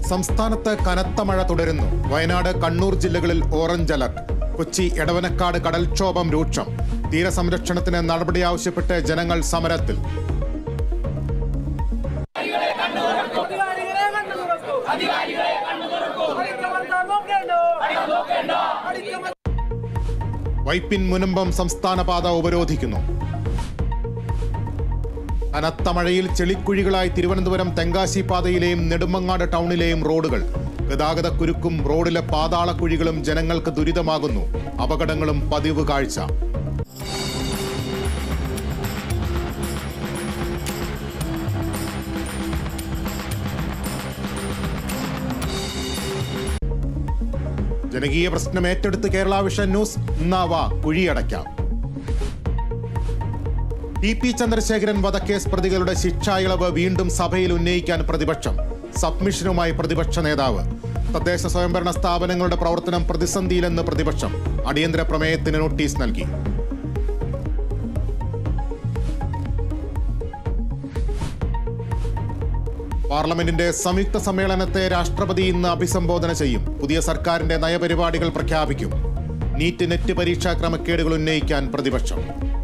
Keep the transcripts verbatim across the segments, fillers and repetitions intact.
സംസ്ഥാനത്ത് കനത്ത മഴ തുടരുന്നു. വയനാട്, കണ്ണൂർ ജില്ലകളിൽ ഓറഞ്ച് അലർട്ട്. കൊച്ചി, എടവനക്കാട് കടൽക്ഷോഭം രൂക്ഷം. തീരസംരക്ഷണത്തിന് നടപടി ആവശ്യപ്പെട്ട് ജനങ്ങൾ സമരത്തിൽ. വൈപ്പിൻ മുനമ്പം സംസ്ഥാന പാത ഉപരോധിക്കുന്നു. കനത്ത മഴയിൽ ചെളിക്കുഴികളായി തിരുവനന്തപുരം തെങ്കാശി പാതയിലെയും നെടുമങ്ങാട് ടൗണിലെയും റോഡുകൾ. ഗതാഗതക്കുരുക്കും റോഡിലെ പാതാളക്കുഴികളും ജനങ്ങൾക്ക് ദുരിതമാകുന്നു. അപകടങ്ങളും പതിവ് കാഴ്ച. ജനകീയ പ്രശ്നം ഏറ്റെടുത്ത് കേരള വിഷൻ ന്യൂസ്. ഇന്നാവ കുഴിയടയ്ക്കാം. ടി പി ചന്ദ്രശേഖരൻ വധക്കേസ് പ്രതികളുടെ ശിക്ഷാ ഇളവ് വീണ്ടും സഭയിൽ ഉന്നയിക്കാൻ പ്രതിപക്ഷം. സബ്മിഷനുമായി പ്രതിപക്ഷ നേതാവ്. തദ്ദേശ സ്വയംഭരണ സ്ഥാപനങ്ങളുടെ പ്രവർത്തനം പ്രതിസന്ധിയിലെന്ന് പ്രതിപക്ഷം. അടിയന്തര പ്രമേയത്തിന് നോട്ടീസ് നൽകി. പാർലമെന്റിന്റെ സംയുക്ത സമ്മേളനത്തെ രാഷ്ട്രപതി ഇന്ന് അഭിസംബോധന ചെയ്യും. പുതിയ സർക്കാരിന്റെ നയപരിപാടികൾ പ്രഖ്യാപിക്കും. നീറ്റ്, നെറ്റ് പരീക്ഷാ ക്രമക്കേടുകൾ ഉന്നയിക്കാൻ പ്രതിപക്ഷം.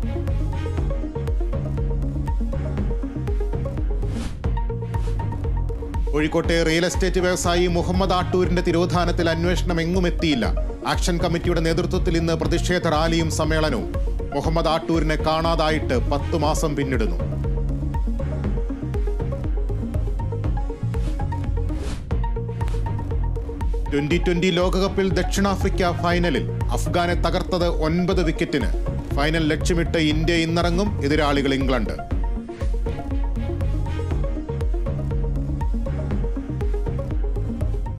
കോഴിക്കോട്ടെ റിയൽ എസ്റ്റേറ്റ് വ്യവസായി മുഹമ്മദ് ആട്ടൂരിന്റെ തിരോധാനത്തിൽ അന്വേഷണം എങ്ങും എത്തിയില്ല. ആക്ഷൻ കമ്മിറ്റിയുടെ നേതൃത്വത്തിൽ ഇന്ന് പ്രതിഷേധ റാലിയും സമ്മേളനവും. മുഹമ്മദ് ആട്ടൂരിനെ കാണാതായിട്ട് പത്തു മാസം പിന്നിടുന്നു. ട്വന്റി ട്വന്റി ലോകകപ്പിൽ ദക്ഷിണാഫ്രിക്ക ഫൈനലിൽ. അഫ്ഗാനെ തകർത്തത് ഒൻപത് വിക്കറ്റിന്. ഫൈനൽ ലക്ഷ്യമിട്ട് ഇന്ത്യ ഇന്നിറങ്ങും. എതിരാളികൾ ഇംഗ്ലണ്ട്.